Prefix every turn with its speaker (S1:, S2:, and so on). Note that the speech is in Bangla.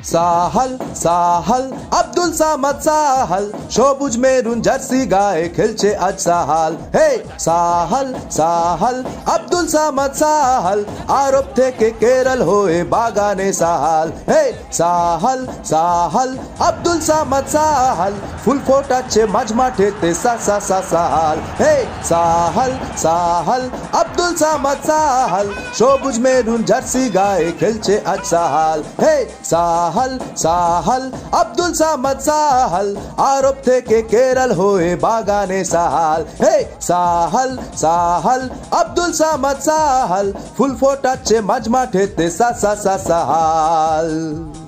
S1: সাহাল সাহাল আব্দুল সামাদ সাহাল সবুজ মেরুন জার্সি গায়ে খেলছে আজ সাহাল। হে সাহাল সাহাল আব্দুল সামাদ সাহাল আরব থেকে কেরল হয়ে বাগানে সাহাল। হে সাহাল সাহাল আব্দুল সামাদ সাহাল ফুল ফোটাচ্ছে মাঝ মাঠেতে সা সা সা সাহাল। হে সাহাল সাহাল আব্দুল সামাদ সাহাল সবুজ মেরুন জার্সি গায়ে খেলছে আজ সাহাল। হে সাহাল সাহাল আব্দুল সামাদ সাহাল আরব থেকে কেরল হয়ে বাগানে সাহাল। হে সাহাল সাহাল আব্দুল সামাদ সাহাল ফুল ফোটাচ্ছে মাঝ মাঠেতে সা সা সা সাহাল।